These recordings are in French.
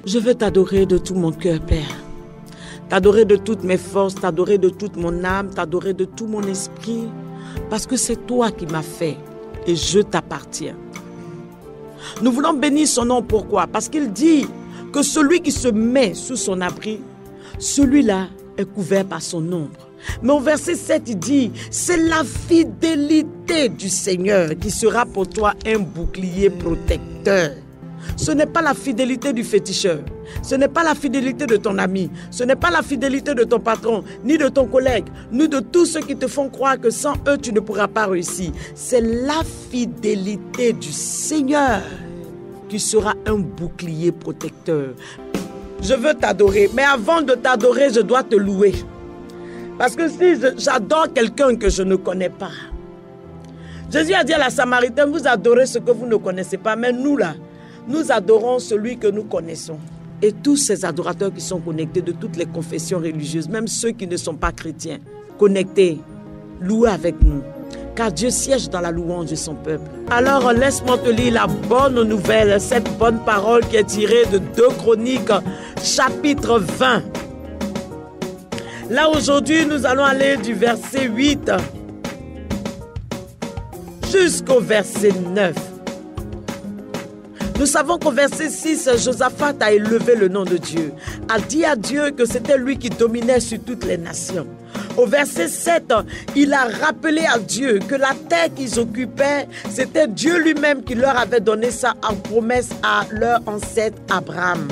Je veux t'adorer de tout mon cœur, Père. T'adorer de toutes mes forces, t'adorer de toute mon âme, t'adorer de tout mon esprit, parce que c'est toi qui m'as fait et je t'appartiens. Nous voulons bénir son nom. Pourquoi? Parce qu'il dit que celui qui se met sous son abri, celui-là est couvert par son ombre. Mais au verset 7, il dit, c'est la fidélité du Seigneur qui sera pour toi un bouclier protecteur. Ce n'est pas la fidélité du féticheur, ce n'est pas la fidélité de ton ami, ce n'est pas la fidélité de ton patron, ni de ton collègue, ni de tous ceux qui te font croire que sans eux tu ne pourras pas réussir. C'est la fidélité du Seigneur qui sera un bouclier protecteur. Je veux t'adorer, mais avant de t'adorer, je dois te louer. Parce que si j'adore quelqu'un que je ne connais pas, Jésus a dit à la Samaritaine, vous adorez ce que vous ne connaissez pas, mais nous là, nous adorons celui que nous connaissons. Et tous ces adorateurs qui sont connectés de toutes les confessions religieuses, même ceux qui ne sont pas chrétiens, connectés, louez avec nous. Car Dieu siège dans la louange de son peuple. Alors laisse-moi te lire la bonne nouvelle, cette bonne parole qui est tirée de 2 Chroniques, chapitre 20. Là aujourd'hui, nous allons aller du verset 8 jusqu'au verset 9. Nous savons qu'au verset 6, Josaphat a élevé le nom de Dieu, a dit à Dieu que c'était lui qui dominait sur toutes les nations. Au verset 7, il a rappelé à Dieu que la terre qu'ils occupaient, c'était Dieu lui-même qui leur avait donné ça en promesse à leur ancêtre Abraham.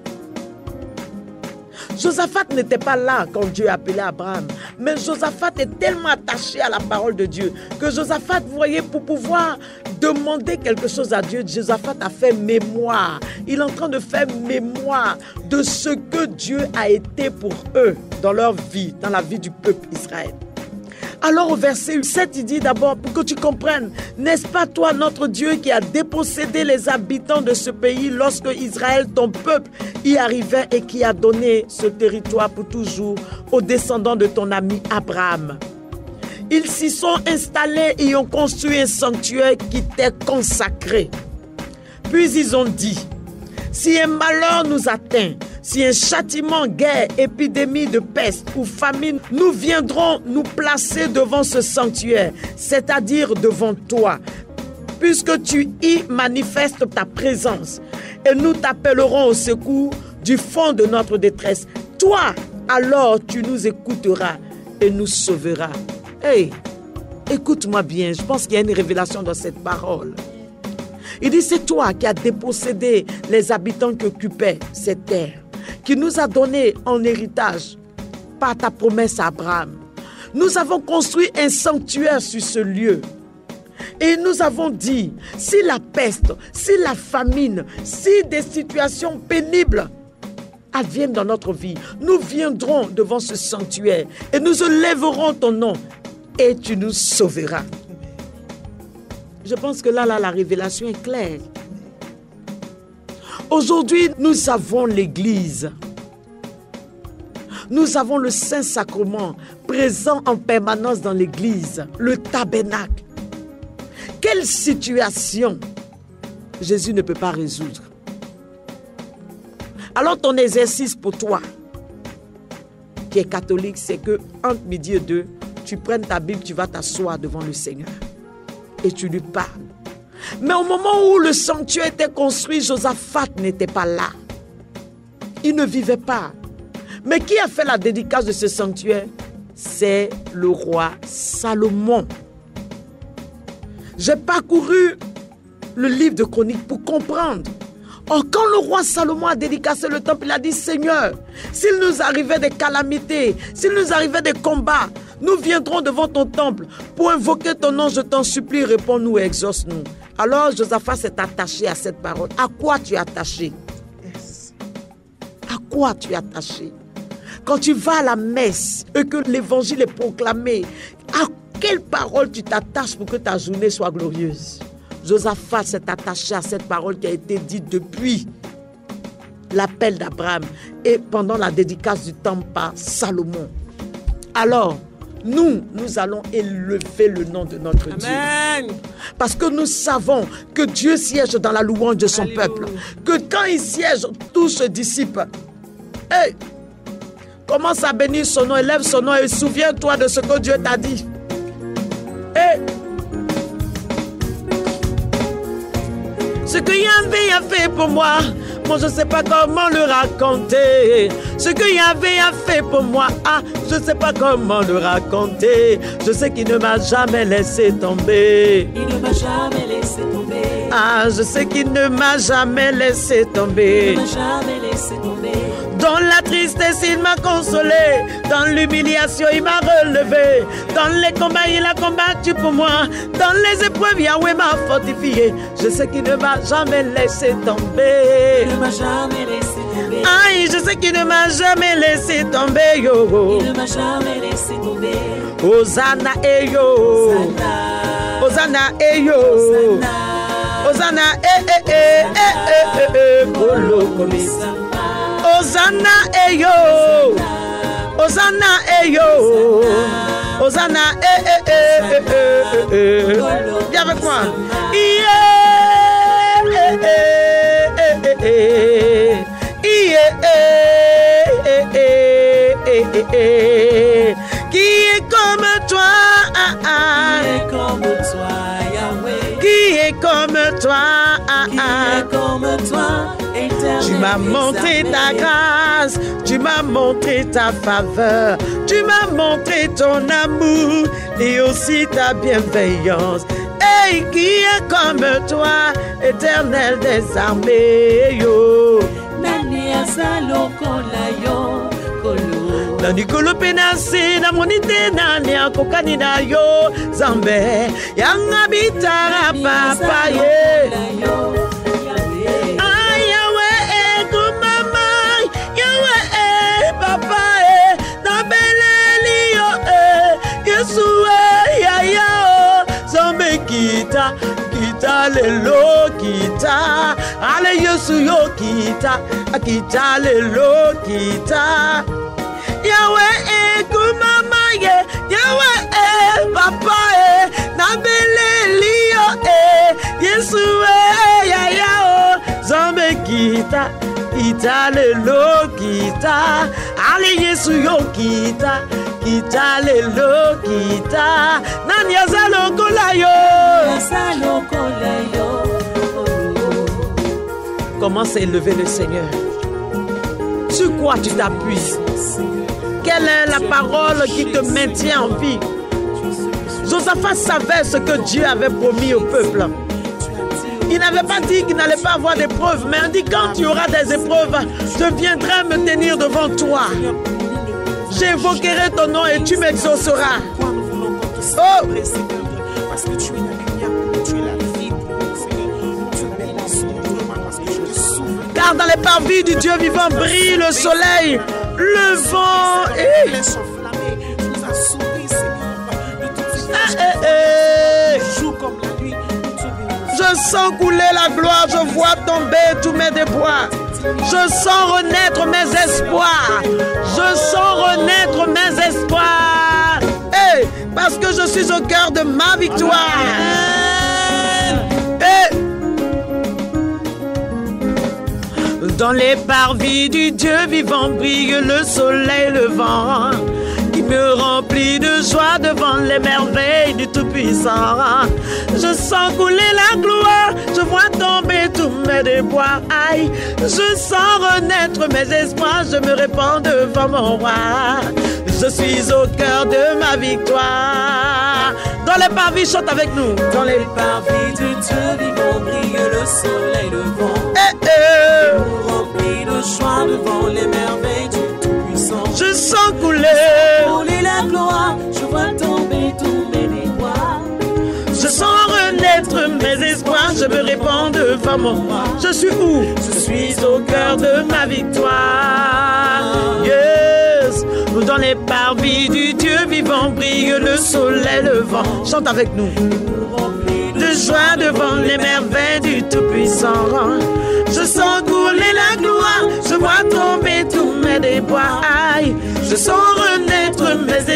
Josaphat n'était pas là quand Dieu appelait Abraham, mais Josaphat est tellement attaché à la parole de Dieu que Josaphat, vous voyez, pour pouvoir demander quelque chose à Dieu, Josaphat a fait mémoire. Il est en train de faire mémoire de ce que Dieu a été pour eux dans leur vie, dans la vie du peuple Israël. Alors au verset 7, il dit d'abord, pour que tu comprennes, n'est-ce pas toi notre Dieu qui a dépossédé les habitants de ce pays lorsque Israël, ton peuple, y arrivait et qui a donné ce territoire pour toujours aux descendants de ton ami Abraham. Ils s'y sont installés et ont construit un sanctuaire qui t'est consacré. Puis ils ont dit, si un malheur nous atteint, si un châtiment, guerre, épidémie de peste ou famine, nous viendrons nous placer devant ce sanctuaire, c'est-à-dire devant toi, puisque tu y manifestes ta présence, et nous t'appellerons au secours du fond de notre détresse. Toi, alors, tu nous écouteras et nous sauveras. Hey, écoute-moi bien, je pense qu'il y a une révélation dans cette parole. Il dit, c'est toi qui as dépossédé les habitants qui occupaient cette terre, qui nous a donné en héritage par ta promesse à Abraham. Nous avons construit un sanctuaire sur ce lieu. Et nous avons dit, si la peste, si la famine, si des situations pénibles adviennent dans notre vie, nous viendrons devant ce sanctuaire et nous élèverons ton nom et tu nous sauveras. Je pense que là, la révélation est claire. Aujourd'hui, nous avons l'Église. Nous avons le Saint-Sacrement présent en permanence dans l'Église, le tabernacle. Quelle situation Jésus ne peut pas résoudre? Alors ton exercice pour toi, qui est catholique, c'est que entre midi et 2, tu prennes ta Bible, tu vas t'asseoir devant le Seigneur et tu lui parles. Mais au moment où le sanctuaire était construit, Josaphat n'était pas là. Il ne vivait pas. Mais qui a fait la dédicace de ce sanctuaire? C'est le roi Salomon. J'ai parcouru le livre de Chroniques pour comprendre. Or, quand le roi Salomon a dédicacé le temple, il a dit, Seigneur, s'il nous arrivait des calamités, s'il nous arrivait des combats, nous viendrons devant ton temple pour invoquer ton nom, je t'en supplie, réponds-nous et exauce-nous. Alors, Josaphat s'est attaché à cette parole. À quoi tu es attaché? À quoi tu es attaché? Quand tu vas à la messe et que l'évangile est proclamé, à quelle parole tu t'attaches pour que ta journée soit glorieuse? Josaphat s'est attaché à cette parole qui a été dite depuis l'appel d'Abraham et pendant la dédicace du temple par Salomon. Alors, nous allons élever le nom de notre Amen. Dieu. Parce que nous savons que Dieu siège dans la louange de son peuple. Que quand il siège, tout se dissipe. Hey, commence à bénir son nom, élève son nom et souviens-toi de ce que Dieu t'a dit. Hey. Ce que Yahvé a fait pour moi, moi je ne sais pas comment le raconter. Ce que Yahvé a fait pour moi, je ne sais pas comment le raconter. Je sais qu'il ne m'a jamais laissé tomber. Il ne m'a jamais laissé tomber. Je sais qu'il ne m'a jamais laissé tomber. Il ne m'a jamais laissé tomber. Dans la tristesse, il m'a consolé. Dans l'humiliation, il m'a relevé. Dans les combats, il a combattu pour moi. Dans les épreuves, Yahweh m'a fortifié. Je sais qu'il ne m'a jamais laissé tomber. Il ne m'a jamais laissé tomber. Aïe, je sais qu'il ne m'a jamais laissé tomber. Yo. Il ne m'a jamais laissé tomber. Hosanna, eh yo. Hosanna, eh yo. Hosanna, Kolo komisa. Hosanna, eh yo. Hosanna, eh yo. Hosanna, Viens avec moi. Qui est comme toi? Qui est comme toi, Yahweh? Qui est comme toi? Qui est comme toi, éternel? Tu m'as montré ta grâce, tu m'as montré ta faveur, tu m'as montré ton amour et aussi ta bienveillance. Hey, qui est comme toi, éternel des armées, yo. Nani azalo kola yo, kolo. Nani kolo penase na monite nani akokani na yo, Zambe yanga bitara papa ye. Kita lelo kita ale Yesu yo kita lelo kita Yahweh kumama ye Yahweh papa na beleli yo Yesu ya zambe kita lelo kita ale Yesu yo kita lelo kita nani azalo kolayo. Commence à élever le Seigneur. Sur quoi tu t'appuies? Quelle est la parole qui te maintient en vie? Josaphat savait ce que Dieu avait promis au peuple. Il n'avait pas dit qu'il n'allait pas avoir d'épreuves, mais il dit quand tu auras des épreuves, je viendrai me tenir devant toi. J'évoquerai ton nom et tu m'exauceras. Oh! Parce que tu es la lumière, tu es la vie pour nous, Seigneur. Tu bénis son nom, parce que je te souviens. Car dans les parvis du Dieu vivant brille le soleil, le vent et les enflammés. Tu nous as sauvés, Seigneur, de toutes ces jours comme la nuit. Je sens couler la gloire, je vois tomber tous mes déboires. Je sens renaître mes espoirs. Je sens renaître mes espoirs. Hey, parce que je suis au cœur de ma victoire. Hey. Dans les parvis du Dieu vivant brille le soleil levant, qui me remplit de joie devant les merveilles du Tout-Puissant. Je sens couler la gloire, je vois tomber tous mes déboires. Aïe, je sens renaître mes espoirs, je me répands devant mon roi. Je suis au cœur de ma victoire. Dans les parvis, chante avec nous. Dans les parvis du Dieu vivant brille le soleil levant. Nous remplis de joie devant les merveilles du Tout-Puissant. Je sens couler la gloire, je vois tomber tous mes déboires. Je sens renaître mes espoirs, je me répands devant mon roi. Je suis où? Je suis au cœur de ma victoire. Yes. Dans les parvis du Dieu vivant brille le soleil levant. Chante avec nous. De joie devant les merveilles du Tout-Puissant. Je sens couler la gloire, je vois tomber tous mes déboires. Aïe, je sens renaître mes espoirs,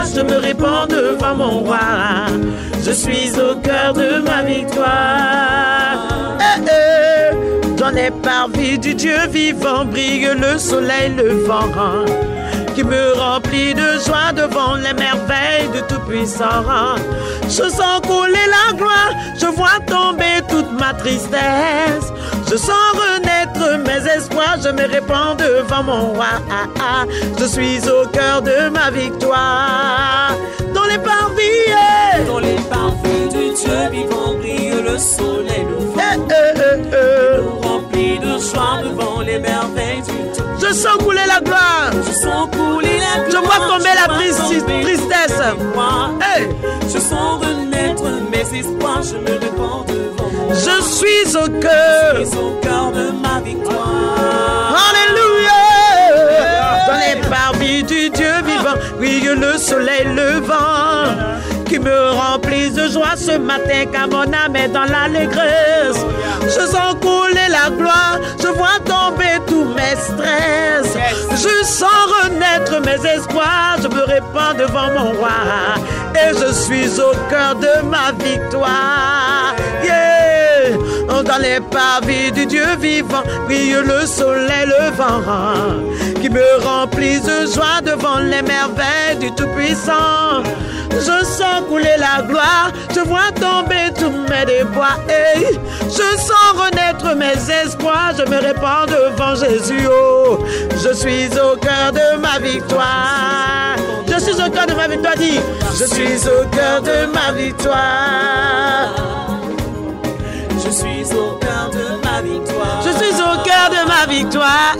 je me répands devant mon roi. Je suis au cœur de ma victoire. Dans les parvis du Dieu vivant brille le soleil levant, qui me remplit de joie devant les merveilles du Tout-Puissant. Je sens couler la gloire, je vois tomber toute ma tristesse. Je sens renaître mes espoirs, je me répands devant mon roi. Je suis au cœur de ma victoire. Dans les parvis, du Dieu vivant brille le soleil levant, nous remplit de joie devant les merveilles du Tout. Je sens couler la gloire. Je sens couler la gloire. Je vois tomber la tristesse. Hey. Je sens renaître mes espoirs, je me répands devant mon roi. Je suis au cœur. Je suis au cœur de ma victoire. Alléluia. Dans les parvis du Dieu vivant brille le soleil levant, qui me remplit de joie ce matin, car mon âme est dans l'allégresse. Je sens couler la gloire, je vois tomber tous mes stress. Je sens renaître mes espoirs, je me répands devant mon roi. Et je suis au cœur de ma victoire. Yeah. Dans les parvis du Dieu vivant brille le soleil levant, qui me remplit de joie devant les merveilles du Tout-Puissant. Je sens couler la gloire, je vois tomber tous mes déboires. Hey, je sens renaître mes espoirs, je me répands devant Jésus. Oh, je suis au cœur de ma victoire. Je suis au cœur de ma victoire, dis. Je suis au cœur de ma victoire. Je suis au cœur de ma victoire. Je suis au cœur de ma victoire.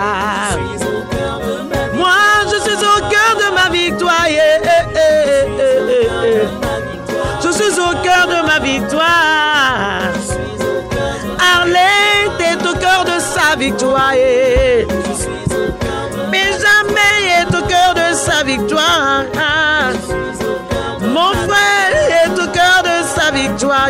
Moi, je suis au cœur de ma victoire. Je suis au cœur de ma victoire. Arlette est au cœur de sa victoire. Benjamin est au cœur de sa victoire. Mon frère est au cœur de sa victoire.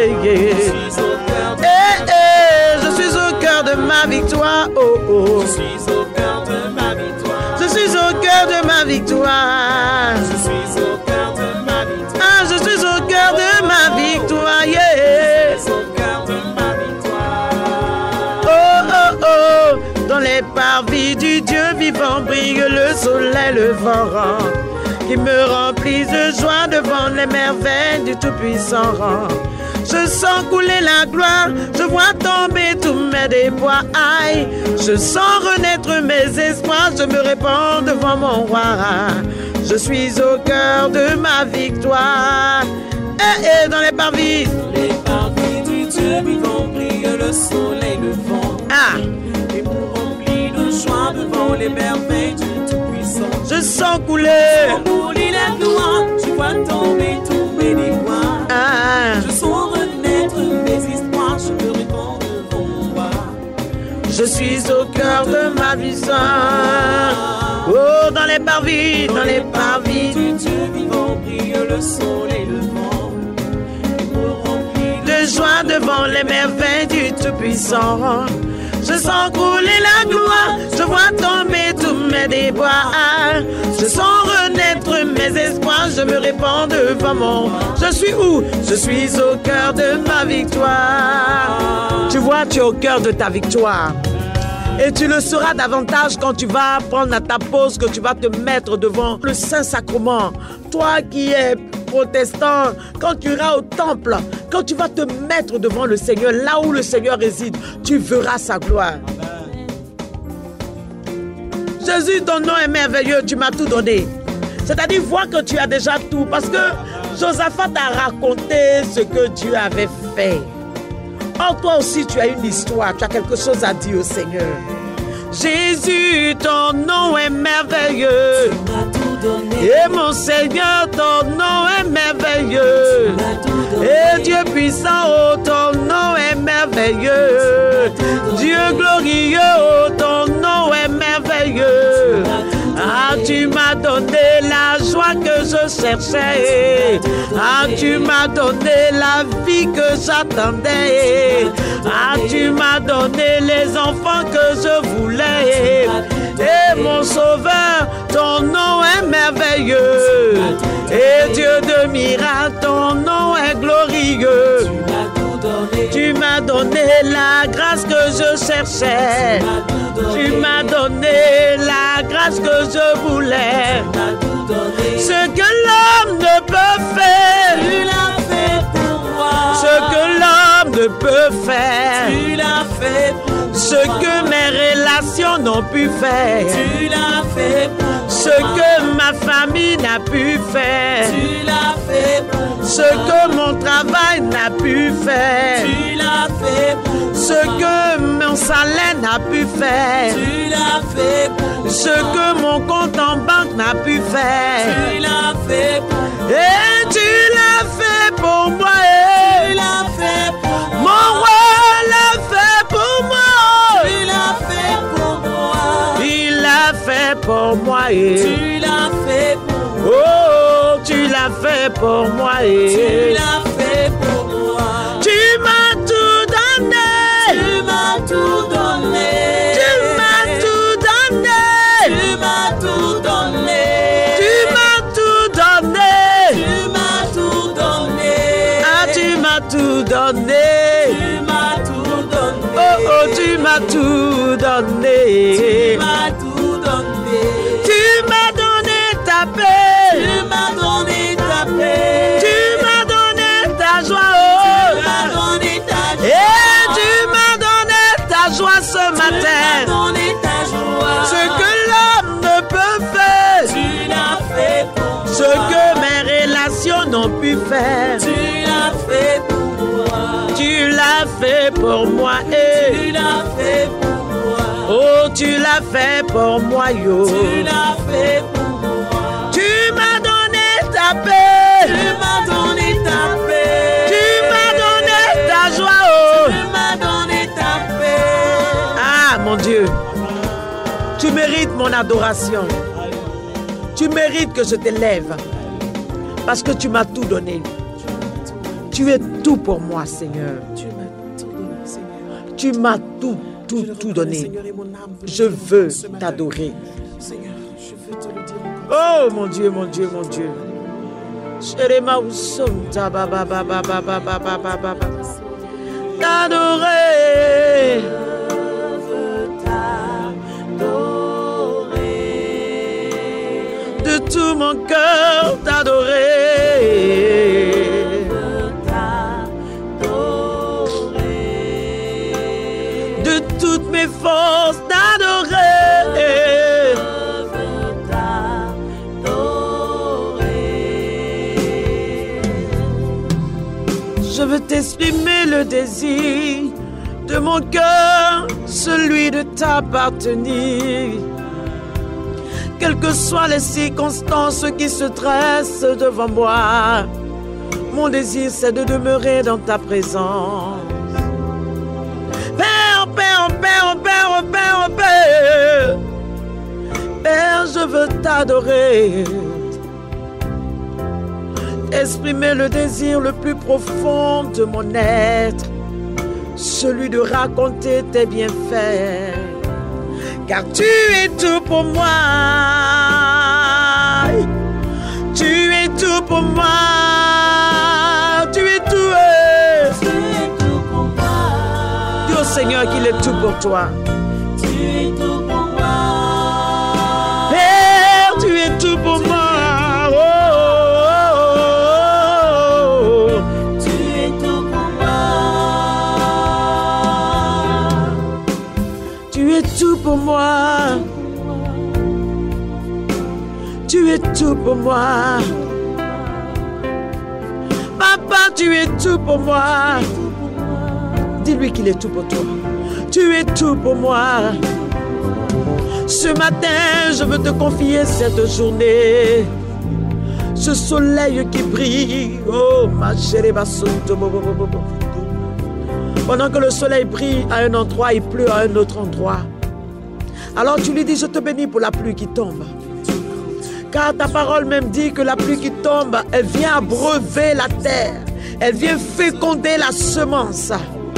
Je suis au cœur de ma victoire. Oh, oh. Je suis au cœur de ma victoire. Je suis au cœur de ma victoire. Je suis au cœur de ma victoire. Ah, je suis au cœur de ma victoire. Yeah. Je suis au cœur de ma victoire. Oh, oh, oh. Dans les parvis du Dieu vivant brille le soleil levant, qui me remplit de joie devant les merveilles du Tout-Puissant. Je sens couler la gloire, je vois tomber tous mes déboires. Aïe, je sens renaître mes espoirs, je me répands devant mon roi. Je suis au cœur de ma victoire. Et dans les parvis. Les parvis du Dieu vivant brille le soleil levant. Ah. Et nous remplit de joie devant les merveilles du Tout-Puissant. Je sens couler. Je sens couler la gloire, je vois tomber tous mes déboires. Ah. Je sens renaître mes espoirs, je me répands devant mon roi. Je suis au cœur de ma victoire. Oh, dans les parvis, dans les parvis du Dieu vivant brille le soleil levant. De joie devant les merveilles du Tout-Puissant. Je sens couler la gloire, je vois tomber tous mes déboires. Je sens renaître mes espoirs, je me répands devant mon... Je suis où? Je suis au cœur de ma victoire. Tu vois, tu es au cœur de ta victoire. Et tu le seras davantage quand tu vas prendre ta pause, que tu vas te mettre devant le Saint-Sacrement. Toi qui es protestant, quand tu iras au temple, quand tu vas te mettre devant le Seigneur, là où le Seigneur réside, tu verras sa gloire. Jésus, ton nom est merveilleux, tu m'as tout donné. C'est-à-dire, vois que tu as déjà tout, parce que Josaphat a raconté ce que Dieu avait fait. Or, toi aussi, tu as une histoire, tu as quelque chose à dire au Seigneur. Jésus, ton nom est merveilleux. Et mon Seigneur, ton nom est merveilleux. Et Dieu puissant, oh, ton nom est merveilleux. Dieu glorieux, oh, ton nom est merveilleux. Ah, tu m'as donné la joie que je cherchais. Ah, tu m'as donné la vie que j'attendais. Ah, tu m'as donné les enfants que je voulais. Et mon sauveur, ton nom est merveilleux. la grâce que je cherchais. Tu m'as donné la grâce que je voulais. Ce que l'homme ne peut faire, tu l'as fait pour moi. Ce que l'homme ne peut faire, tu l'as fait pour moi. Ce que mes relations n'ont pu faire, tu l'as fait pour moi. Ce que ma famille n'a pu faire, tu l'as fait pour moi. Ce que mon travail n'a pu faire, tu l'as fait pour moi. Ce que mon salaire n'a pu faire, tu l'as fait pour moi. Ce que mon compte en banque n'a pu faire, tu l'as fait pour moi. Et tu l'as fait pour moi. Tu l'as fait pour moi. Mon roi l'a fait pour moi. Tu l'as fait pour moi. Il l'a fait pour moi. Tu l'as fait pour moi. Oh, tu l'as fait pour moi. Tu l'as fait pour moi. Tu m'as tout donné. Tu m'as tout donné. Tu m'as tout donné. Tu m'as tout donné. Tu m'as tout donné. Tu m'as tout donné. Ah, tu m'as tout donné. Tu m'as tout donné. Oh, oh, tu m'as tout donné. Tu m'as tout donné. Tu m'as donné ta paix. Tu m'as donné ta paix. Tu m'as donné ta joie. Tu m'as donné ta joie. Et tu m'as donné ta joie ce matin. Tu m'as donné ta joie. Ce que l'homme ne peut faire, tu l'as fait pour moi. Ce que mes relations n'ont pu faire, tu l'as fait pour moi. tu l'as fait pour moi. Tu l'as fait pour moi. Oh, tu l'as fait pour moi, yo. Tu l'as fait pour moi. Tu m'as donné ta paix. Tu m'as donné ta paix. Tu m'as donné ta joie, oh. Tu m'as donné ta paix. Ah, mon Dieu. Tu mérites mon adoration. Tu mérites que je t'élève. Parce que tu m'as tout donné. Tu es tout pour moi, Seigneur. Tu m'as tout donné. Je veux t'adorer. Oh, mon Dieu, mon Dieu, mon Dieu. T'adorer. De tout mon cœur, t'adorer. De toutes mes forces, t'adorer. Je veux t'exprimer le désir de mon cœur, celui de t'appartenir. Quelles que soient les circonstances qui se dressent devant moi, mon désir c'est de demeurer dans ta présence. Père, Père, Père, Père, Père, Père, Père, je veux t'adorer. Exprimer le désir le plus profond de mon être, celui de raconter tes bienfaits. Car tu es tout pour moi. Tu es tout pour moi. Tu es tout. Tu es tout pour moi. Dis au Seigneur qu'il est tout pour toi. Tu es tout pour moi. Père, tu es tout pour moi. Oh, oh, oh, oh. Tu es tout pour moi. Tu es tout pour moi. Tu es tout pour moi. Papa, tu es tout pour moi. Dis-lui qu'il est tout pour toi. Tu es tout pour moi. Ce matin, je veux te confier cette journée. Ce soleil qui brille. Oh, ma chérie, ma soute. Pendant que le soleil brille à un endroit, il pleut à un autre endroit. Alors tu lui dis, je te bénis pour la pluie qui tombe. Car ta parole même dit que la pluie qui tombe, elle vient abreuver la terre. Elle vient féconder la semence.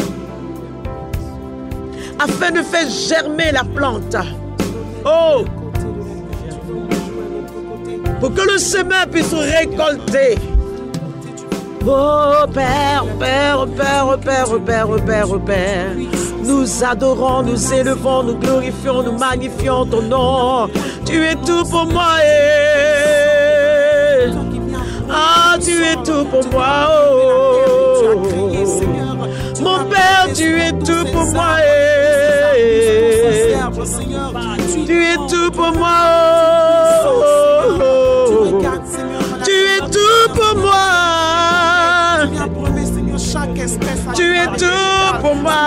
Afin de faire germer la plante. Oh! Pour que le semeur puisse récolter. Oh Père, Père, Père, Père, Père, Père, Père, nous adorons, nous élevons, nous glorifions, nous magnifions ton nom. Tu es tout pour moi. Ah, tu es tout pour moi. Oh. Mon Père, tu es tout pour moi. Tu es tout pour moi. Oh. Tu es tout pour moi. Tu es tout pour moi.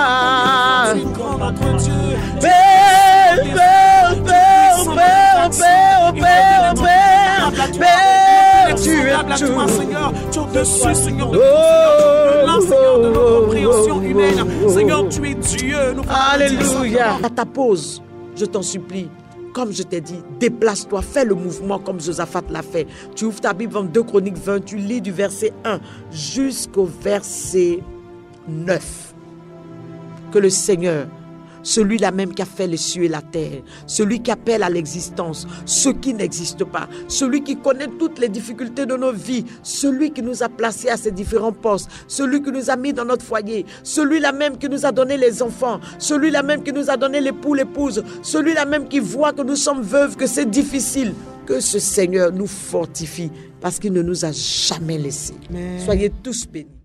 Père, Père, Père, Père, Père, Père, Père, Père, tu es tout. Seigneur, tu es au-dessus, Seigneur, de Seigneur, de notre compréhension humaine. Seigneur, tu es Dieu. Alléluia. À ta pause, je t'en supplie. Comme je t'ai dit, déplace-toi, fais le mouvement comme Josaphat l'a fait. Tu ouvres ta Bible dans 2 Chroniques 20, tu lis du verset 1 jusqu'au verset 9. Que le Seigneur, celui-là même qui a fait les cieux et la terre, celui qui appelle à l'existence ce qui n'existe pas, celui qui connaît toutes les difficultés de nos vies, celui qui nous a placés à ces différents postes, celui qui nous a mis dans notre foyer, celui-là même qui nous a donné les enfants, celui-là même qui nous a donné l'époux, l'épouse, celui-là même qui voit que nous sommes veuves, que c'est difficile, que ce Seigneur nous fortifie parce qu'il ne nous a jamais laissés. Soyez tous bénis.